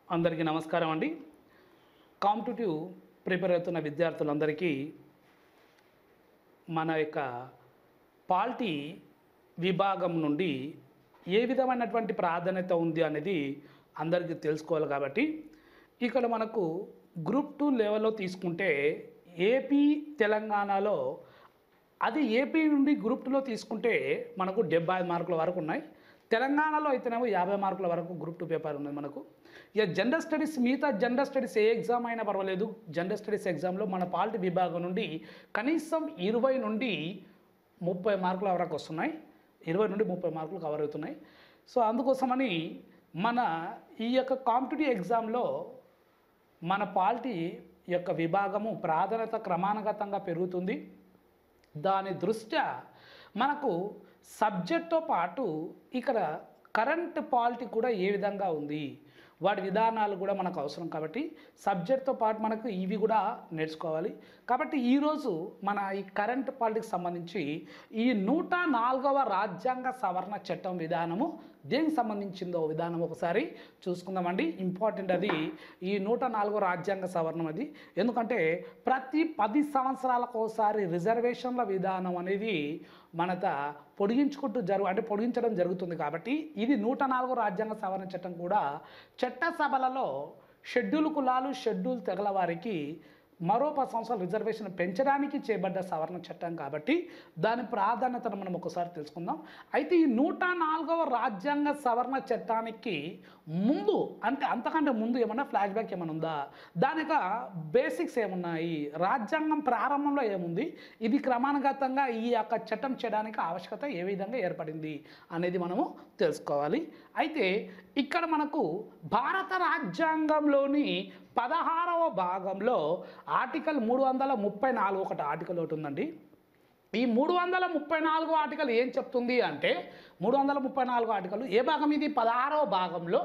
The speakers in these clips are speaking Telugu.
అందరికీ నమస్కారం అండి. కాంపిటేటివ్ ప్రిపేర్ అవుతున్న విద్యార్థులందరికీ మన యొక్క పాలిటీ విభాగం నుండి ఏ విధమైనటువంటి ప్రాధాన్యత ఉంది అనేది అందరికీ తెలుసుకోవాలి. కాబట్టి ఇక్కడ మనకు గ్రూప్ 2 లెవెల్లో తీసుకుంటే ఏపీ తెలంగాణలో అది ఏపీ నుండి గ్రూప్ 2లో తీసుకుంటే మనకు 75 మార్కుల వరకు ఉన్నాయి. తెలంగాణలో అయితేనేమో 50 మార్కుల వరకు గ్రూప్ 2 పేపర్ ఉన్నది మనకు. ఇక జనరల్ స్టడీస్ మిగతా జనరల్ స్టడీస్ ఏ ఎగ్జామ్ అయినా పర్వాలేదు, జనరల్ స్టడీస్ ఎగ్జామ్లో మన పాలిటీ విభాగం నుండి కనీసం 20 నుండి 30 మార్కుల వరకు వస్తున్నాయి. 20 నుండి 30 మార్కులు కవర్ అవుతున్నాయి. సో అందుకోసమని మన ఈ యొక్క కాంపిటేటివ్ ఎగ్జామ్లో మన పాలిటీ యొక్క విభాగము ప్రాధాన్యత క్రమానుగతంగా పెరుగుతుంది. దాని దృష్ట్యా మనకు సబ్జెక్ట్తో పాటు ఇక్కడ కరెంట్ పాలిటీ కూడా ఏ విధంగా ఉంది, వాటి విధానాలు కూడా మనకు అవసరం. కాబట్టి సబ్జెక్ట్తో పాటు మనకు ఇవి కూడా నేర్చుకోవాలి. కాబట్టి ఈరోజు మన ఈ కరెంట్ పాలిటీకి సంబంధించి ఈ 104వ రాజ్యాంగ సవరణ చట్టం విధానము దేనికి సంబంధించిందో విధానం ఒకసారి చూసుకుందామండి. ఇంపార్టెంట్ అది ఈ 104వ రాజ్యాంగ సవరణం. అది ఎందుకంటే ప్రతి 10 సంవత్సరాలకు ఒకసారి రిజర్వేషన్ల విధానం అనేది మనత పొడిగించడం జరుగుతుంది. కాబట్టి ఇది 104వ రాజ్యాంగ సవరణ చట్టం కూడా చట్టసభలలో షెడ్యూల్ కులాలు షెడ్యూల్ తెగల వారికి మరో 10 సంవత్సరాల రిజర్వేషన్ పెంచడానికి చేయబడ్డ సవరణ చట్టం. కాబట్టి దాని ప్రాధాన్యతను మనం ఒకసారి తెలుసుకుందాం. అయితే ఈ 104వ రాజ్యాంగ సవరణ చట్టానికి ముందు అంటే అంతకంటే ముందు ఏమన్నా ఫ్లాష్ బ్యాక్ ఏమైనా ఉందా, దానిక బేసిక్స్ ఏమున్నాయి, రాజ్యాంగం ప్రారంభంలో ఏముంది, ఇది క్రమానుగతంగా ఈ యొక్క చట్టం చేయడానికి ఆవశ్యకత ఏ విధంగా ఏర్పడింది అనేది మనము తెలుసుకోవాలి. అయితే ఇక్కడ మనకు భారత రాజ్యాంగంలోని 16వ భాగంలో ఆర్టికల్ 334 ఒకటి ఆర్టికల్ ఒకటి ఉందండి. ఈ 334 ఆర్టికల్ ఏం చెప్తుంది అంటే 334 ఆర్టికల్ ఏ భాగం ఇది? 16వ భాగంలో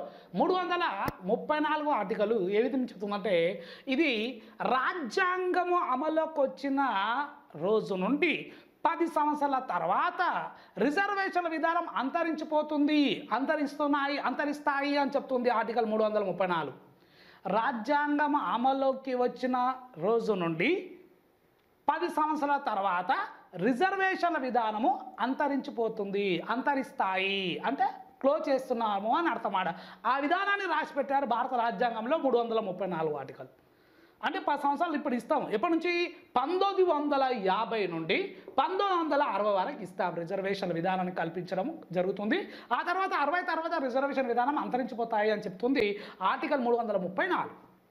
334 ఆర్టికల్ ఏ విధంగా చెప్తుందంటే ఇది రాజ్యాంగము అమలుకి వచ్చిన రోజు నుండి 10 సంవత్సరాల తర్వాత రిజర్వేషన్ల విధానం అంతరిస్తాయి అని చెప్తుంది ఆర్టికల్ 334. రాజ్యాంగం అమలుకి వచ్చిన రోజు నుండి 10 సంవత్సరాల తర్వాత రిజర్వేషన్ల విధానము అంతరిస్తాయి అంటే క్లోజ్ చేస్తున్నాము అని అర్థమాట. ఆ విధానాన్ని రాసి పెట్టారు భారత రాజ్యాంగంలో 334 ఆర్టికల్. అంటే 10 సంవత్సరాలు ఇప్పుడు ఇస్తాం. ఎప్పటి నుంచి? 1950 నుండి 1960 వరకు ఇస్తాం. రిజర్వేషన్ల విధానాన్ని కల్పించడం జరుగుతుంది. ఆ తర్వాత 60 తర్వాత రిజర్వేషన్ విధానం అంతరించిపోతాయి అని చెప్తుంది ఆర్టికల్ 334.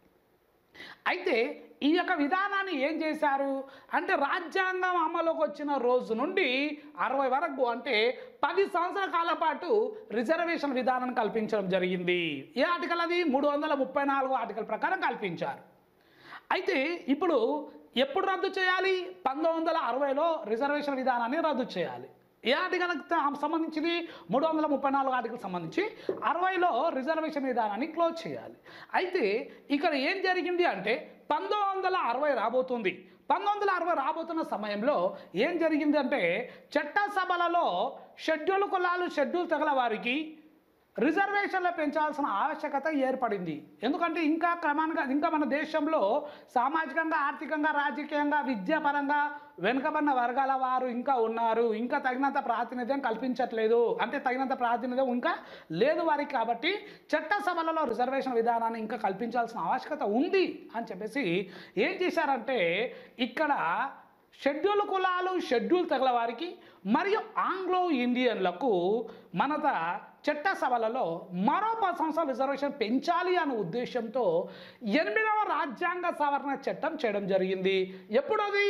అయితే ఈ యొక్క విధానాన్ని ఏం చేశారు అంటే రాజ్యాంగం అమలుకి వచ్చిన రోజు నుండి 60 వరకు అంటే 10 సంవత్సరాల కాలం పాటు రిజర్వేషన్ విధానాన్ని కల్పించడం జరిగింది. ఏ ఆర్టికల్ అది? 334 ఆర్టికల్ ప్రకారం కల్పించారు. అయితే ఇప్పుడు ఎప్పుడు రద్దు చేయాలి? 1960లో రిజర్వేషన్ విధానాన్ని రద్దు చేయాలి. ఏ ఆర్టికల్కి సంబంధించింది? 334 ఆర్టికల్ సంబంధించి 60లో రిజర్వేషన్ విధానాన్ని క్లోజ్ చేయాలి. అయితే ఇక్కడ ఏం జరిగింది అంటే 1960 రాబోతుంది. 1960 రాబోతున్న సమయంలో ఏం జరిగింది అంటే చట్టసభలలో షెడ్యూల్ కులాలు షెడ్యూల్ తెగల వారికి రిజర్వేషన్లు పెంచాల్సిన ఆవశ్యకత ఏర్పడింది. ఎందుకంటే ఇంకా మన దేశంలో సామాజికంగా ఆర్థికంగా రాజకీయంగా విద్యాపరంగా వెనుకబడిన వర్గాల వారు ఇంకా ఉన్నారు. ఇంకా తగినంత ప్రాతినిధ్యం కల్పించట్లేదు, అంటే తగినంత ప్రాతినిధ్యం ఇంకా లేదు వారికి. కాబట్టి చట్టసభలలో రిజర్వేషన్ విధానాన్ని ఇంకా కల్పించాల్సిన ఆవశ్యకత ఉంది అని చెప్పేసి ఏం చేశారంటే ఇక్కడ షెడ్యూల్ కులాలు షెడ్యూల్ తెగల వారికి మరియు ఆంగ్లో ఇండియన్లకు మనత చట్టసభలలో మరో 10 సంవత్సరాల రిజర్వేషన్ పెంచాలి అనే ఉద్దేశంతో 8వ రాజ్యాంగ సవరణ చట్టం చేయడం జరిగింది. ఎప్పుడు అది?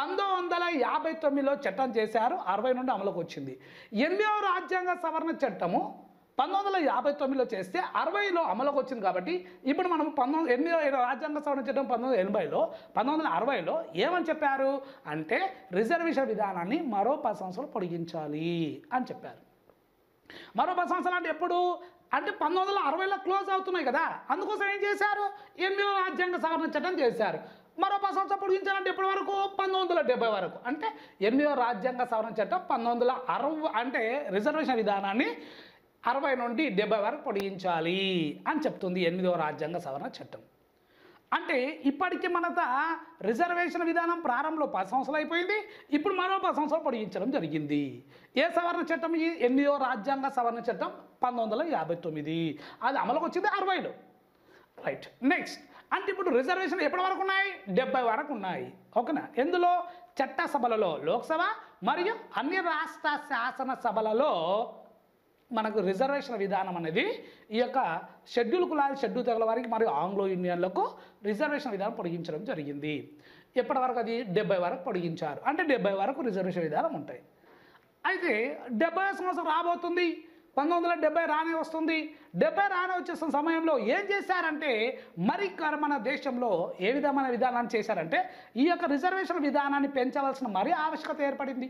1959లో చట్టం చేశారు. 60 నుండి అమలుకు వచ్చింది. 8వ రాజ్యాంగ సవరణ చట్టము 1959లో చేస్తే 60లో అమలుకు వచ్చింది. కాబట్టి ఇప్పుడు మనం 8వ రాజ్యాంగ సవరణ చట్టం 1980లో 1960లో ఏమని చెప్పారు అంటే రిజర్వేషన్ విధానాన్ని మరో 10 సంవత్సరాలు పొడిగించాలి అని చెప్పారు. మరో 10 సంవత్సరాలు అంటే ఎప్పుడు? అంటే 1960లో క్లోజ్ అవుతున్నాయి కదా. అందుకోసం ఏం చేశారు? 8వ రాజ్యాంగ సవరణ చట్టం చేశారు. మరో 10 సంవత్సరాలు పొడిగించాలంటే ఎప్పటి వరకు? 1970 వరకు. అంటే 8వ రాజ్యాంగ సవరణ చట్టం 1960 అంటే రిజర్వేషన్ విధానాన్ని 60 నుండి 70 వరకు పొడిగించాలి అని చెప్తుంది 8వ రాజ్యాంగ సవరణ చట్టం. అంటే ఇప్పటికీ మనత రిజర్వేషన్ విధానం ప్రారంభంలో 10 సంవత్సరాలు అయిపోయింది. ఇప్పుడు మరో 10 సంవత్సరాలు పొడిగించడం జరిగింది. ఏ సవరణ చట్టం? ఈ 8వ రాజ్యాంగ సవరణ చట్టం 1959. అది అమలుకు వచ్చింది 60లో. రైట్. నెక్స్ట్ అంటే ఇప్పుడు రిజర్వేషన్ ఎప్పటి వరకు ఉన్నాయి? 70 వరకు ఉన్నాయి. ఓకేనా? ఎందులో? చట్టసభలలో, లోక్సభ మరియు అన్ని రాష్ట్ర శాసనసభలలో మనకు రిజర్వేషన్ విధానం అనేది ఈ యొక్క షెడ్యూల్ కులాలు, షెడ్యూల్ తెగల వారికి మరియు ఆంగ్లో ఇండియన్లకు రిజర్వేషన్ విధానం పొడిగించడం జరిగింది. ఎప్పటి వరకు? అది 70 వరకు పొడిగించారు. అంటే 70 వరకు రిజర్వేషన్ విధానం ఉంటాయి. అయితే 70 సంవత్సరం రాబోతుంది, 1970 రానే వస్తుంది. 70 రానే వచ్చేస్తున్న సమయంలో ఏం చేశారంటే మరి మన దేశంలో ఏ విధమైన విధానాన్ని చేశారంటే ఈ యొక్క రిజర్వేషన్ విధానాన్ని పెంచవలసిన మరీ ఆవశ్యకత ఏర్పడింది.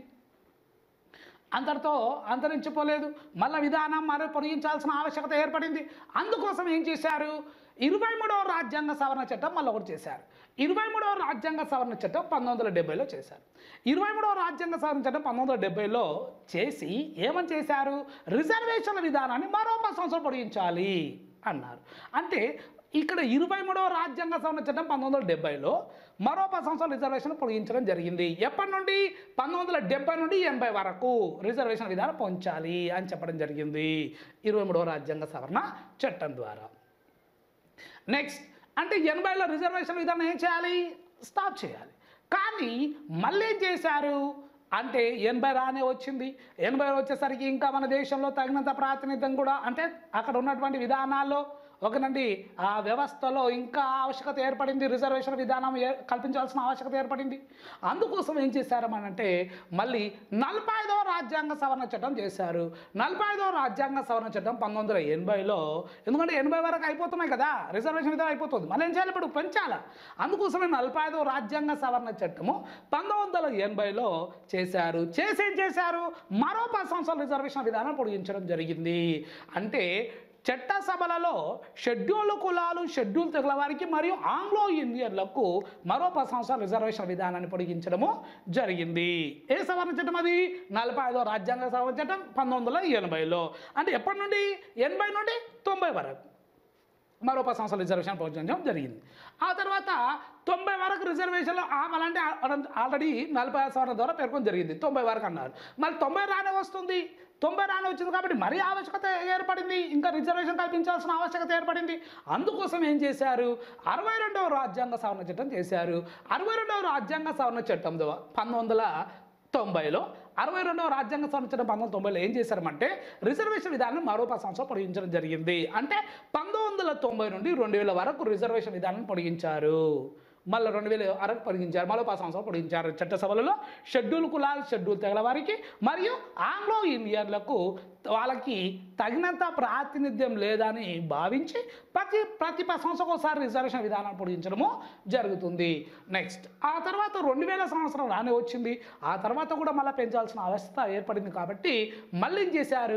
అంతటితో అంతరించిపోలేదు, మళ్ళీ విధానం మరి పొడిగించాల్సిన ఆవశ్యకత ఏర్పడింది. అందుకోసం ఏం చేశారు? 23వ రాజ్యాంగ సవరణ చట్టం మళ్ళీ ఒకటి చేశారు. 23వ రాజ్యాంగ సవరణ చట్టం 1970లో చేశారు. 23వ రాజ్యాంగ సవరణ చట్టం 1970లో చేసి ఏమని చేశారు? రిజర్వేషన్ల విధానాన్ని మరో 10 సంవత్సరాలు పొడిగించాలి అన్నారు. అంటే ఇక్కడ 23వ రాజ్యాంగ సవరణ చట్టం 1970లో మరో 10 సంవత్సరాలు రిజర్వేషన్ పొడిగించడం జరిగింది. ఎప్పటి నుండి? 1970 నుండి 80 వరకు రిజర్వేషన్ విధానం పొంచాలి అని చెప్పడం జరిగింది 23వ రాజ్యాంగ సవరణ చట్టం ద్వారా. నెక్స్ట్ అంటే 80లో రిజర్వేషన్ విధానం ఏం చేయాలి? స్టాప్ చేయాలి. కానీ మళ్ళీ ఏం చేశారు అంటే 80 రానే వచ్చింది. 80 వచ్చేసరికి ఇంకా మన దేశంలో తగినంత ప్రాతినిధ్యం కూడా అంటే అక్కడ ఉన్నటువంటి విధానాల్లో ఒకనండి ఆ వ్యవస్థలో ఇంకా ఆవశ్యకత ఏర్పడింది. రిజర్వేషన్ విధానం కల్పించాల్సిన ఆవశ్యకత ఏర్పడింది. అందుకోసం ఏం చేశారనంటే మళ్ళీ 45వ రాజ్యాంగ సవరణ చట్టం చేశారు. 45వ రాజ్యాంగ సవరణ చట్టం 1980లో, ఎందుకంటే 80 వరకు అయిపోతున్నాయి కదా, రిజర్వేషన్ విధానం అయిపోతుంది, మళ్ళీ ఏం చేయాలి? ఇప్పుడు పెంచాలా. అందుకోసమే 45వ రాజ్యాంగ సవరణ చట్టము 1980లో చేశారు. చేసి ఏం చేశారు? మరో 10 సంవత్సరాల రిజర్వేషన్ విధానం పొడిగించడం జరిగింది. అంటే చట్టసభలలో షెడ్యూల్ కులాలు, షెడ్యూల్ తెగల వారికి మరియు ఆంగ్లో ఇండియన్లకు మరో 10 సంవత్సరాల రిజర్వేషన్ విధానాన్ని పొడిగించడము జరిగింది. ఏ సవరణ చట్టం అది? 45వ రాజ్యాంగ సవరణ చట్టం 1980లో. అంటే ఎప్పటి నుండి? 80 నుండి 90 వరకు మరో 10 సంవత్సరాల రిజర్వేషన్ పొడిగించడం జరిగింది. ఆ తర్వాత 90 వరకు రిజర్వేషన్లో ఆపాలంటే ఆల్రెడీ 45 సవరణ ద్వారా పేర్కొని జరిగింది. 90 వరకు అన్నారు. మళ్ళీ 90 రానే వస్తుంది. 90 రానే వచ్చింది కాబట్టి మరీ ఆవశ్యకత ఏర్పడింది, ఇంకా రిజర్వేషన్ కల్పించాల్సిన ఆవశ్యకత ఏర్పడింది. అందుకోసం ఏం చేశారు? 62వ రాజ్యాంగ సవరణ చట్టం చేశారు. 62వ రాజ్యాంగ సవరణ చట్టం 1990లో 62వ రాజ్యాంగ సవరణ చట్టం 1990లో ఏం చేశారంటే రిజర్వేషన్ విధానాన్ని మరో 10 సంవత్సరాలు పొడిగించడం జరిగింది. అంటే 1990 నుండి 2000 వరకు రిజర్వేషన్ విధానాన్ని పొడిగించారు. మళ్ళీ 2000 వరకు పొడిగించారు. మరో 10 సంవత్సరాలు పొడిగించారు. చట్టసభలలో షెడ్యూల్ కులాలు, షెడ్యూల్ తెగల వారికి మరియు ఆంగ్లో ఇండియన్లకు వాళ్ళకి తగినంత ప్రాతినిధ్యం లేదని భావించి ప్రతి 10 సంవత్సరాలకు ఒకసారి రిజర్వేషన్ విధానాన్ని పొడిగించడము జరుగుతుంది. నెక్స్ట్ ఆ తర్వాత 2000 సంవత్సరం రానే వచ్చింది. ఆ తర్వాత కూడా మళ్ళీ పెంచాల్సిన అవస్థ ఏర్పడింది కాబట్టి మళ్ళీ ఏం చేశారు?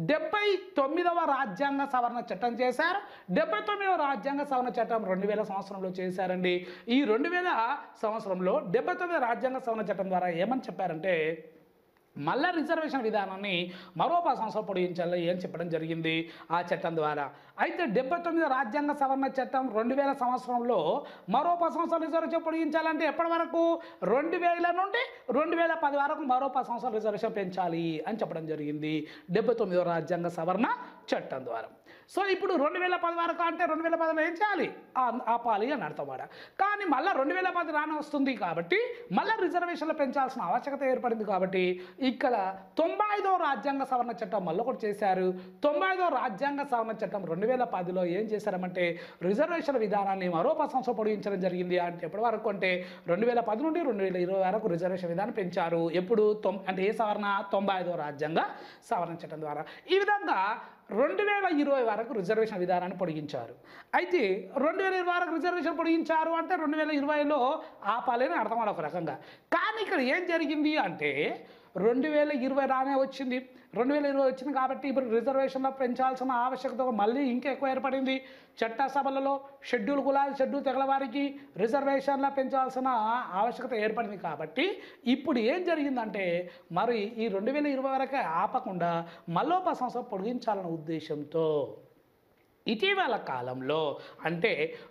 79వ రాజ్యాంగ సవరణ చట్టం చేశారు. 79వ రాజ్యాంగ సవరణ చట్టం 2000 సంవత్సరంలో చేశారండి. ఈ 2000 సంవత్సరంలో 79వ రాజ్యాంగ సవరణ చట్టం ద్వారా ఏమని చెప్పారంటే మళ్ళా రిజర్వేషన్ విధానాన్ని మరో 10 సంవత్సరాలు పొడిగించాలి అని చెప్పడం జరిగింది ఆ చట్టం ద్వారా. అయితే 79వ రాజ్యాంగ సవరణ చట్టం 2000 సంవత్సరంలో మరో 10 సంవత్సరాలు రిజర్వేషన్ పొడిగించాలంటే ఎప్పటి వరకు? 2000 నుండి 2010 వరకు మరో 10 సంవత్సరాలు రిజర్వేషన్ పెంచాలి అని చెప్పడం జరిగింది 79వ రాజ్యాంగ సవరణ చట్టం ద్వారా. సో ఇప్పుడు 2010 వరకు అంటే 2010లో ఏం చేయాలి? ఆపాలి అని అర్థమాట. కానీ మళ్ళీ 2010 రానే వస్తుంది కాబట్టి మళ్ళీ రిజర్వేషన్లు పెంచాల్సిన ఆవశ్యకత ఏర్పడింది కాబట్టి ఇక్కడ 95వ రాజ్యాంగ సవరణ చట్టం మళ్ళీ ఒకటి చేశారు. 95వ రాజ్యాంగ సవరణ చట్టం 2010లో ఏం చేశారంటే రిజర్వేషన్ విధానాన్ని మరో 10 సంవత్సరాలు పొడిగించడం జరిగింది. అంటే ఎప్పటి వరకు అంటే 2010 నుండి 2020 వరకు రిజర్వేషన్ విధానం పెంచారు. ఎప్పుడు? అంటే ఏ సవరణ? 95వ రాజ్యాంగ సవరణ చట్టం ద్వారా. ఈ విధంగా 2020 వరకు రిజర్వేషన్ విధానాన్ని పొడిగించారు. అయితే 2020 వరకు రిజర్వేషన్ పొడిగించారు అంటే 2020లో ఆపాలని అర్థం ఒక రకంగా. కానీ ఇక్కడ ఏం జరిగింది అంటే 2020 రానే వచ్చింది. 2020 వచ్చింది కాబట్టి ఇప్పుడు రిజర్వేషన్లో పెంచాల్సిన ఆవశ్యకత మళ్ళీ ఇంకా ఎక్కువ ఏర్పడింది. చట్టసభలలో షెడ్యూల్ కులాలు షెడ్యూల్ తెగల వారికి రిజర్వేషన్ల పెంచాల్సిన ఆవశ్యకత ఏర్పడింది. కాబట్టి ఇప్పుడు ఏం జరిగిందంటే మరి ఈ 2020 వరకే ఆపకుండా మళ్ళీ సంవత్సరం పొడిగించాలన్న ఉద్దేశంతో ఇటీవల కాలంలో అంటే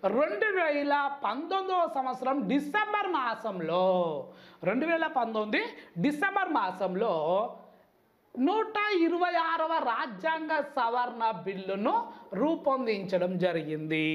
2019 సంవత్సరం డిసెంబర్ మాసంలో 2019 డిసెంబర్ మాసంలో 126వ రాజ్యాంగ సవరణ బిల్లును రూపొందించడం జరిగింది.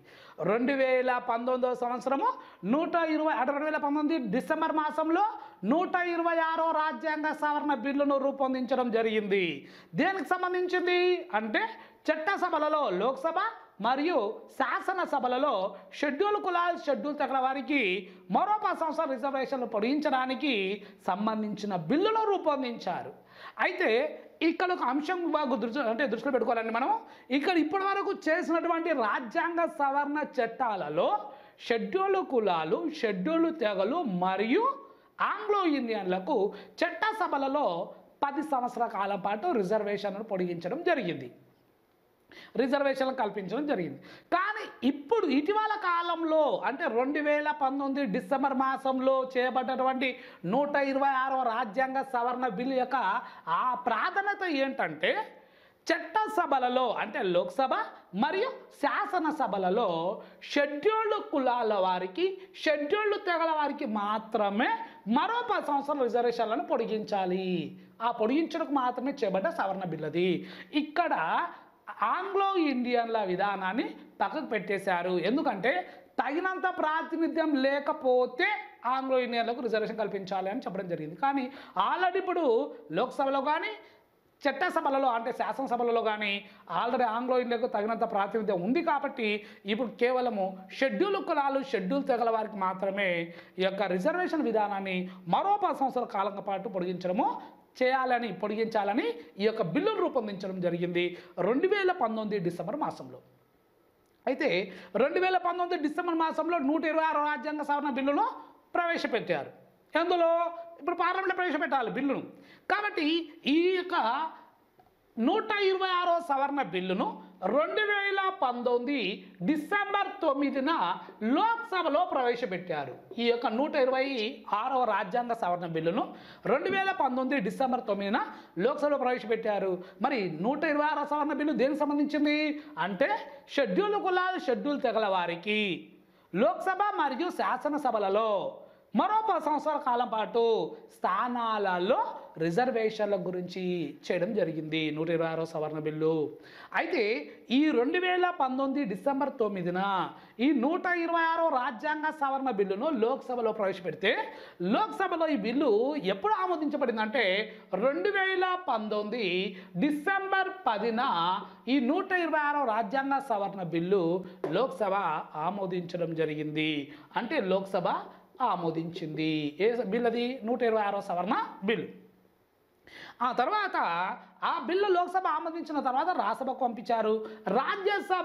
2019 సంవత్సరము 2019 డిసెంబర్ మాసంలో 126వ రాజ్యాంగ సవరణ బిల్లును రూపొందించడం జరిగింది. దేనికి సంబంధించింది అంటే చట్టసభలలో లోక్సభ మరియు శాసనసభలలో షెడ్యూల్ కులాలు షెడ్యూల్ తెగల వారికి మరో 10 సంవత్సరాల రిజర్వేషన్లు పొడిగించడానికి సంబంధించిన బిల్లును రూపొందించారు. అయితే ఇక్కడ ఒక అంశం బాగా దృష్టిలో పెట్టుకోవాలండి. మనం ఇక్కడ ఇప్పటి వరకు చేసినటువంటి రాజ్యాంగ సవరణ చట్టాలలో షెడ్యూల్ కులాలు షెడ్యూల్ తెగలు మరియు ఆంగ్లో ఇండియన్లకు చట్టసభలలో 10 సంవత్సరాల కాలం పాటు రిజర్వేషన్లను పొడిగించడం జరిగింది, రిజర్వేషన్లు కల్పించడం జరిగింది. కానీ ఇప్పుడు ఇటీవల కాలంలో అంటే 2019 డిసెంబర్ మాసంలో చేయబడ్డటువంటి 126వ రాజ్యాంగ సవరణ బిల్లు యొక్క ఆ ప్రాధాన్యత ఏంటంటే చట్టసభలలో అంటే లోక్సభ మరియు శాసనసభలలో షెడ్యూల్డ్ కులాల వారికి షెడ్యూల్డ్ తెగల వారికి మాత్రమే మరో 10 సంవత్సరాల రిజర్వేషన్లను పొడిగించాలి. ఆ పొడిగించడానికి మాత్రమే చేయబడ్డ సవరణ బిల్లు అది. ఇక్కడ ఆంగ్లో ఇండియన్ల విధానాన్ని పక్కకు పెట్టేశారు. ఎందుకంటే తగినంత ప్రాతినిధ్యం లేకపోతే ఆంగ్లో ఇండియన్లకు రిజర్వేషన్ కల్పించాలి అని చెప్పడం జరిగింది. కానీ ఆల్రెడీ ఇప్పుడు లోక్సభలో కానీ చట్టసభలలో అంటే శాసనసభలలో కానీ ఆల్రెడీ ఆంగ్లో ఇండియన్లకు తగినంత ప్రాతినిధ్యం ఉంది. కాబట్టి ఇప్పుడు కేవలము షెడ్యూల్ కులాలు షెడ్యూల్ తెగల వారికి మాత్రమే ఈ యొక్క రిజర్వేషన్ విధానాన్ని మరో 10 సంవత్సరాల కాలం పాటు పొడిగించాలని ఈ యొక్క బిల్లును రూపొందించడం జరిగింది 2019 డిసెంబర్ మాసంలో. అయితే 2019 డిసెంబర్ మాసంలో 126 రాజ్యాంగ సవరణ బిల్లును ప్రవేశపెట్టారు. ఎందులో ఇప్పుడు పార్లమెంట్లో ప్రవేశపెట్టాలి బిల్లును. కాబట్టి ఈ యొక్క 126వ సవరణ బిల్లును 2019 డిసెంబర్ 9న లోక్సభలో ప్రవేశపెట్టారు. ఈ యొక్క 126వ రాజ్యాంగ సవరణ బిల్లును 2019 డిసెంబర్ 9న లోక్సభలో ప్రవేశపెట్టారు. మరి 126వ సవరణ బిల్లు దేనికి సంబంధించింది అంటే షెడ్యూల్ కులాలు షెడ్యూల్ తెగల వారికి లోక్సభ మరియు శాసనసభలలో మరో 10 సంవత్సరాల కాలం పాటు స్థానాలలో రిజర్వేషన్ల గురించి చేయడం జరిగింది 126వ సవరణ బిల్లు. అయితే ఈ 2019 డిసెంబర్ 9న ఈ 126వ రాజ్యాంగ సవరణ బిల్లును లోక్సభలో ప్రవేశపెడితే లోక్సభలో ఈ బిల్లు ఎప్పుడు ఆమోదించబడిందంటే 2019 డిసెంబర్ 10న ఈ 126వ రాజ్యాంగ సవరణ బిల్లు లోక్సభ ఆమోదించడం జరిగింది. అంటే లోక్సభ ఆమోదించింది. ఏ బిల్ అది 126వ సవరణ బిల్లు. ఆ తర్వాత ఆ బిల్లు లోక్సభ ఆమోదించిన తర్వాత రాజ్యసభకు పంపించారు. రాజ్యసభ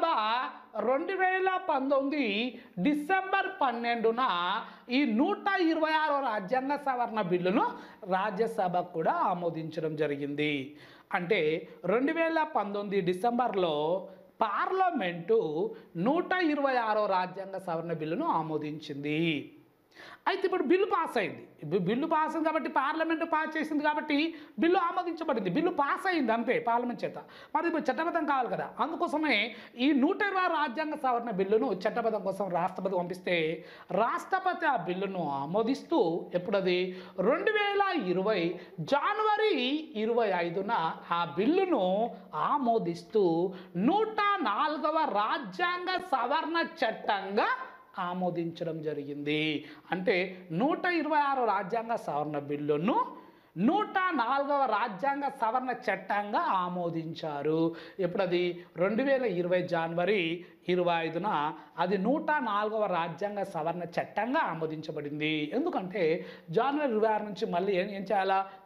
2019 డిసెంబర్ 12న ఈ 126వ రాజ్యాంగ సవరణ బిల్లును రాజ్యసభ కూడా ఆమోదించడం జరిగింది. అంటే 2019 డిసెంబర్లో పార్లమెంటు 126వ రాజ్యాంగ సవరణ బిల్లును ఆమోదించింది. అయితే ఇప్పుడు బిల్లు పాస్ అయింది. బిల్లు పాస్ అయింది కాబట్టి పార్లమెంటు పాస్ చేసింది కాబట్టి బిల్లు ఆమోదించబడింది. బిల్లు పాస్ అయింది అంతే పార్లమెంట్ చేత. మరి ఇప్పుడు చట్టబద్ధం కావాలి కదా. అందుకోసమే ఈ 126వ రాజ్యాంగ సవరణ బిల్లును చట్టబద్ధం కోసం రాష్ట్రపతి పంపిస్తే రాష్ట్రపతి ఆ బిల్లును ఆమోదిస్తూ ఎప్పుడది 2020 జనవరి 25న ఆ బిల్లును ఆమోదిస్తూ 104వ రాజ్యాంగ సవరణ చట్టంగా ఆమోదించడం జరిగింది. అంటే 126 రాజ్యాంగ సవరణ బిల్లును 104వ రాజ్యాంగ సవరణ చట్టంగా ఆమోదించారు. ఎప్పుడది 2020 జనవరి 25న అది 104వ రాజ్యాంగ సవరణ చట్టంగా ఆమోదించబడింది. ఎందుకంటే జనవరి 26 నుంచి మళ్ళీ ఏం చేయాలా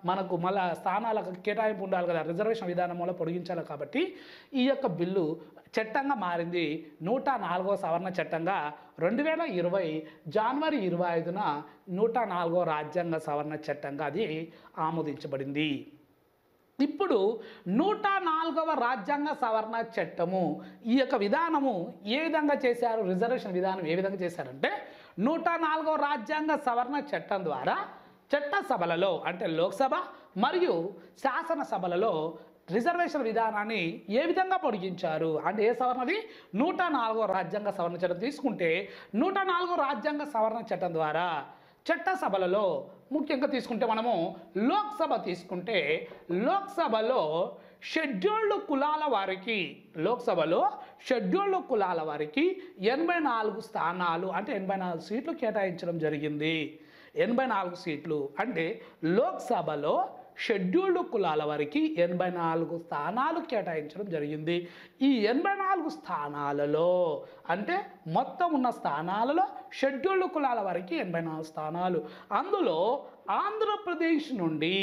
మనకు మళ్ళీ స్థానాలకు కేటాయింపు ఉండాలి కదా, రిజర్వేషన్ విధానం వల్ల పొడిగించాలి. కాబట్టి ఈ యొక్క బిల్లు చట్టంగా మారింది. 104వ సవరణ చట్టంగా 2020 జనవరి 25న 104వ రాజ్యాంగ సవరణ చట్టంగా అది ఆమోదించబడింది. ఇప్పుడు 104వ రాజ్యాంగ సవరణ చట్టము ఈ యొక్క విధానము ఏ విధంగా చేశారు, రిజర్వేషన్ విధానం ఏ విధంగా చేశారంటే 104వ రాజ్యాంగ సవరణ చట్టం ద్వారా చట్టసభలలో అంటే లోక్సభ మరియు శాసనసభలలో రిజర్వేషన్ విధానాన్ని ఏ విధంగా పొడిగించారు అంటే ఏ సవరణది 104వ రాజ్యాంగ సవరణ చట్టం తీసుకుంటే 104వ రాజ్యాంగ సవరణ చట్టం ద్వారా చట్టసభలలో ముఖ్యంగా తీసుకుంటే మనము లోక్సభ తీసుకుంటే లోక్సభలో షెడ్యూల్డ్ కులాల వారికి లోక్సభలో షెడ్యూల్డ్ కులాల వారికి 84 స్థానాలు అంటే 84 సీట్లు కేటాయించడం జరిగింది. 84 సీట్లు అంటే లోక్సభలో షెడ్యూల్డ్ కులాల వారికి 84 స్థానాలు కేటాయించడం జరిగింది. ఈ 84 స్థానాలలో అంటే మొత్తం ఉన్న స్థానాలలో షెడ్యూల్డ్ కులాల వారికి 84 స్థానాలు. అందులో ఆంధ్రప్రదేశ్ నుండి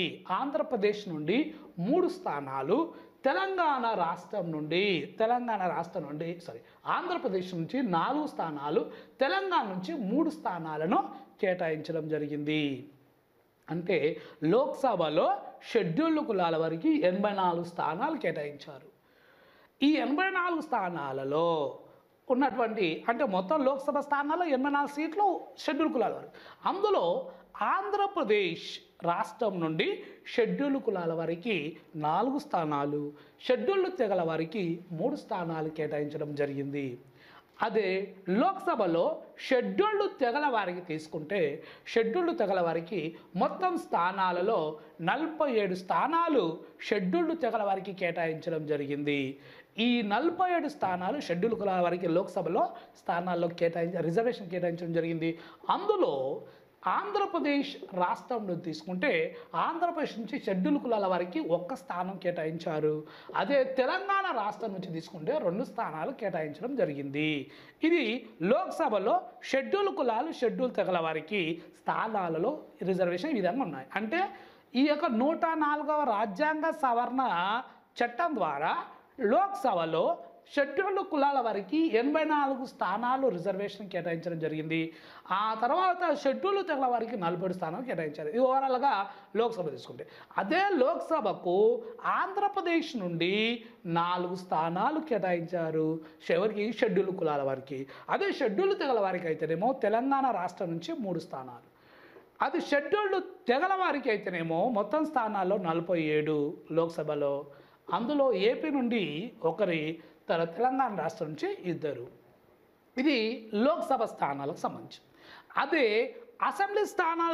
3 స్థానాలు, తెలంగాణ రాష్ట్రం నుండి ఆంధ్రప్రదేశ్ నుంచి 4 స్థానాలు, తెలంగాణ నుంచి 3 స్థానాలను కేటాయించడం జరిగింది. అంటే లోక్సభలో షెడ్యూల్డ్ కులాల వారికి 84 స్థానాలు కేటాయించారు. ఈ 84 స్థానాలలో ఉన్నటువంటి అంటే మొత్తం లోక్సభ స్థానాల్లో 84 సీట్లు షెడ్యూల్డ్ కులాల వారికి. అందులో ఆంధ్రప్రదేశ్ రాష్ట్రం నుండి షెడ్యూల్డ్ కులాల వారికి 4 స్థానాలు, షెడ్యూల్డ్ తెగల వారికి 3 స్థానాలు కేటాయించడం జరిగింది. అదే లోక్సభలో షెడ్యూల్డ్ తెగల వారికి తీసుకుంటే షెడ్యూల్డ్ తెగల వారికి మొత్తం స్థానాలలో 47 స్థానాలు షెడ్యూల్డ్ తెగల వారికి కేటాయించడం జరిగింది. ఈ 47 స్థానాలు షెడ్యూల్డ్ కులాల వారికి లోక్సభలో స్థానాల్లో రిజర్వేషన్ కేటాయించడం జరిగింది. అందులో ఆంధ్రప్రదేశ్ రాష్ట్రంలో తీసుకుంటే ఆంధ్రప్రదేశ్ నుంచి షెడ్యూల్డ్ కులాల వారికి 1 స్థానం కేటాయించారు. అదే తెలంగాణ రాష్ట్రం నుంచి తీసుకుంటే 2 స్థానాలు కేటాయించడం జరిగింది. ఇది లోక్సభలో షెడ్యూల్డ్ కులాలు షెడ్యూల్ తెగల వారికి స్థానాలలో రిజర్వేషన్ ఈ విధంగా ఉన్నాయి. అంటే ఈ యొక్క 104వ రాజ్యాంగ సవరణ చట్టం ద్వారా లోక్సభలో షెడ్యూల్డ్ కులాల వారికి 84 స్థానాలు రిజర్వేషన్ కేటాయించడం జరిగింది. ఆ తర్వాత షెడ్యూల్డ్ తెగల వారికి 47 స్థానాలు కేటాయించారు. ఇది ఓవరాల్గా లోక్సభ తీసుకుంటే. అదే లోక్సభకు ఆంధ్రప్రదేశ్ నుండి 4 స్థానాలు కేటాయించారు. ఎవరికి? షెడ్యూల్డ్ కులాల వారికి. అదే షెడ్యూల్డ్ తెగల వారికి అయితేనేమో తెలంగాణ రాష్ట్రం నుంచి 3 స్థానాలు. అది షెడ్యూల్డ్ తెగల వారికి అయితేనేమో మొత్తం స్థానాల్లో 47 లోక్సభలో. అందులో ఏపీ నుండి 1, తెలంగాణ రాష్ట్రం నుంచి 2. ఇది లోక్సభ స్థానాలకు సంబంధించి. అదే అసెంబ్లీ స్థానాలు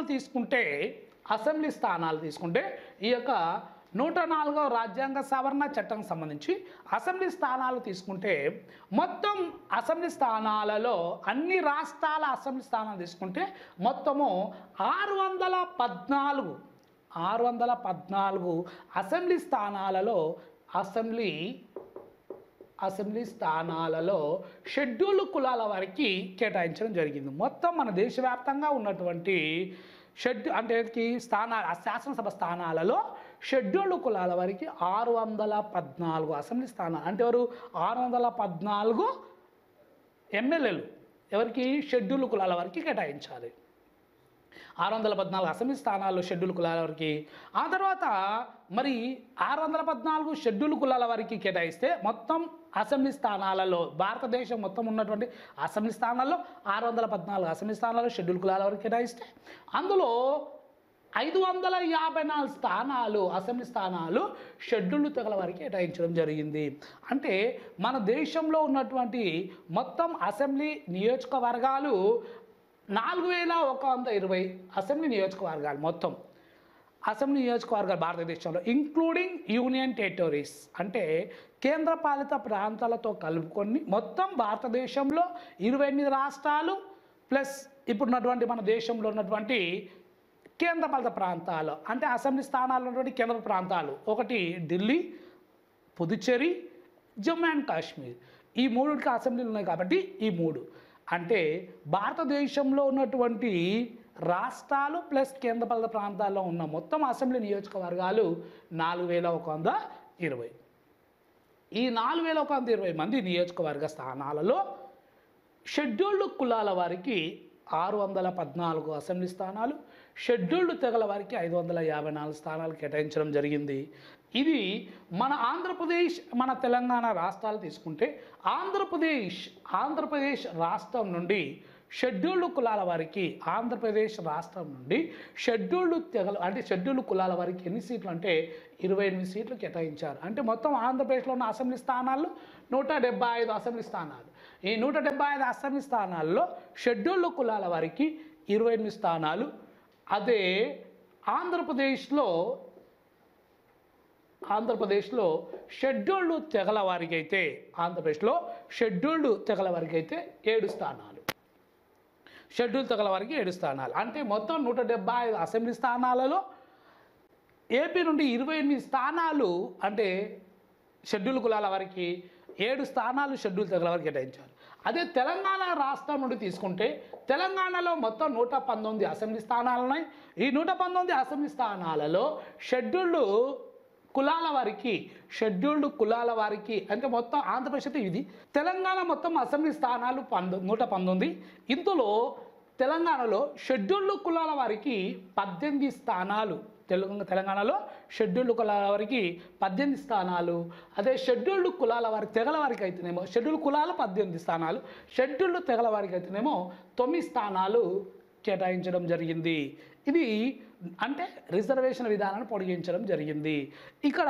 తీసుకుంటే ఈ యొక్క 104వ రాజ్యాంగ సవరణ చట్టం సంబంధించి అసెంబ్లీ స్థానాలు తీసుకుంటే మొత్తం అసెంబ్లీ స్థానాలలో అన్ని రాష్ట్రాల అసెంబ్లీ స్థానాలు తీసుకుంటే మొత్తము 614 అసెంబ్లీ స్థానాలలో షెడ్యూల్డ్ కులాల వారికి కేటాయించడం జరిగింది. మొత్తం మన దేశవ్యాప్తంగా ఉన్నటువంటి శాసనసభ స్థానాలలో షెడ్యూల్డ్ కులాల వారికి 614 అసెంబ్లీ స్థానాలు. అంటే ఎవరు? 614 ఎమ్మెల్యేలు ఎవరికి? షెడ్యూల్డ్ కులాల వారికి కేటాయించాలి. 614 అసెంబ్లీ స్థానాల్లో షెడ్యూల్ కులాల వారికి. ఆ తర్వాత మరి 614 షెడ్యూల్ కులాల వారికి కేటాయిస్తే మొత్తం అసెంబ్లీ స్థానాలలో భారతదేశం మొత్తం ఉన్నటువంటి అసెంబ్లీ స్థానాల్లో 614 అసెంబ్లీ స్థానాల్లో షెడ్యూల్ కులాల వారికి కేటాయిస్తే అందులో 554 స్థానాలు అసెంబ్లీ స్థానాలు షెడ్యూల్డ్ తెగల వారికి కేటాయించడం జరిగింది. అంటే మన దేశంలో ఉన్నటువంటి మొత్తం అసెంబ్లీ నియోజకవర్గాలు 4120 అసెంబ్లీ నియోజకవర్గాలు. మొత్తం అసెంబ్లీ నియోజకవర్గాలు భారతదేశంలో ఇంక్లూడింగ్ యూనియన్ టెరిటరీస్ అంటే కేంద్రపాలిత ప్రాంతాలతో కలుపుకొని మొత్తం భారతదేశంలో 28 రాష్ట్రాలు ప్లస్ ఇప్పుడున్నటువంటి మన దేశంలో ఉన్నటువంటి కేంద్రపాలిత ప్రాంతాలు అంటే అసెంబ్లీ స్థానాలు ఉన్నటువంటి కేంద్ర ప్రాంతాలు 1 ఢిల్లీ, పుదుచ్చేరి, జమ్మూ అండ్ కాశ్మీర్. ఈ 3కి అసెంబ్లీలు ఉన్నాయి కాబట్టి ఈ 3 అంటే భారతదేశంలో ఉన్నటువంటి రాష్ట్రాలు ప్లస్ కేంద్రపాలిత ప్రాంతాల్లో ఉన్న మొత్తం అసెంబ్లీ నియోజకవర్గాలు 4120. ఈ 4120 మంది నియోజకవర్గ స్థానాలలో షెడ్యూల్డ్ కులాల వారికి 614 అసెంబ్లీ స్థానాలు, షెడ్యూల్డ్ తెగల వారికి 554 స్థానాలు కేటాయించడం జరిగింది. ఇది మన ఆంధ్రప్రదేశ్, మన తెలంగాణ రాష్ట్రాలు తీసుకుంటే ఆంధ్రప్రదేశ్ రాష్ట్రం నుండి షెడ్యూల్డ్ కులాల వారికి ఆంధ్రప్రదేశ్ రాష్ట్రం నుండి షెడ్యూల్డ్ తెగల అంటే షెడ్యూల్డ్ కులాల వారికి ఎన్ని సీట్లు అంటే 28 సీట్లు కేటాయించారు. అంటే మొత్తం ఆంధ్రప్రదేశ్లో ఉన్న అసెంబ్లీ స్థానాలు 175 అసెంబ్లీ స్థానాలు. ఈ 175 అసెంబ్లీ స్థానాల్లో షెడ్యూల్డ్ కులాల వారికి 28 స్థానాలు. అదే ఆంధ్రప్రదేశ్లో షెడ్యూల్డ్ తెగల వారికి అయితే 7 స్థానాలు. షెడ్యూల్ తెగల వారికి 7 స్థానాలు. అంటే మొత్తం 175 అసెంబ్లీ స్థానాలలో ఏపీ నుండి 28 స్థానాలు అంటే షెడ్యూల్ కులాల వారికి, 7 స్థానాలు షెడ్యూల్ తెగల వారికి కేటాయించారు. అదే తెలంగాణ రాష్ట్రం నుండి తీసుకుంటే తెలంగాణలో మొత్తం 119 అసెంబ్లీ స్థానాలు ఉన్నాయి. ఈ 119 అసెంబ్లీ స్థానాలలో షెడ్యూల్డ్ కులాల వారికి అంటే మొత్తం ఆంధ్రప్రదేశ్ అయితే ఇది. తెలంగాణ మొత్తం అసెంబ్లీ స్థానాలు 119. ఇందులో తెలంగాణలో షెడ్యూల్డ్ కులాల వారికి 18 స్థానాలు. తెలంగాణలో షెడ్యూల్డ్ కులాల వారికి 18 స్థానాలు. అదే షెడ్యూల్డ్ కులాల వారి తెగల వారికి అయితేనేమో షెడ్యూల్డ్ కులాలు 18 స్థానాలు, షెడ్యూల్డ్ తెగల వారికి అయితేనేమో 9 స్థానాలు కేటాయించడం జరిగింది. ఇది అంటే రిజర్వేషన్ విధానాన్ని పొడిగించడం జరిగింది. ఇక్కడ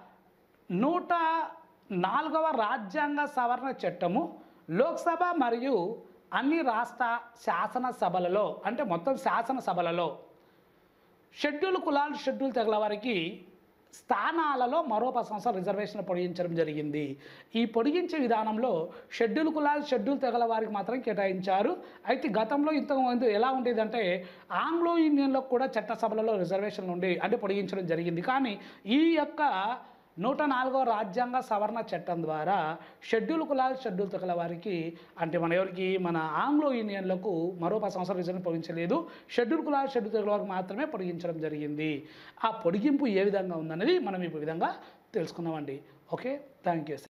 104వ రాజ్యాంగ సవరణ చట్టము లోక్సభ మరియు అన్ని రాష్ట్ర శాసనసభలలో అంటే మొత్తం శాసనసభలలో షెడ్యూల్ కులాలు, షెడ్యూల్ తెగల వారికి స్థానాలలో మరో 10 సంవత్సరాలు రిజర్వేషన్ పొడిగించడం జరిగింది. ఈ పొడిగించే విధానంలో షెడ్యూల్ కులాలు, షెడ్యూల్ తెగల వారికి మాత్రం కేటాయించారు. అయితే గతంలో ఇంతకుముందు ఎలా ఉండేదంటే ఆంగ్లో ఇండియన్లో కూడా చట్టసభలలో రిజర్వేషన్లు ఉండి అంటే పొడిగించడం జరిగింది. కానీ ఈ యొక్క 104వ రాజ్యాంగ సవరణ చట్టం ద్వారా షెడ్యూల్ కులాలు, షెడ్యూల్ తెగల వారికి అంటే మన ఆంగ్లో ఇండియన్లకు మరో 10 సంవత్సరాలు రిజర్వేషన్ పొడిగించలేదు. షెడ్యూల్ కులాలు, షెడ్యూల్ తెగల వారికి మాత్రమే పొడిగించడం జరిగింది. ఆ పొడిగింపు ఏ విధంగా ఉందనేది మనం ఈ విధంగా తెలుసుకున్నామండి. Okay, thank you.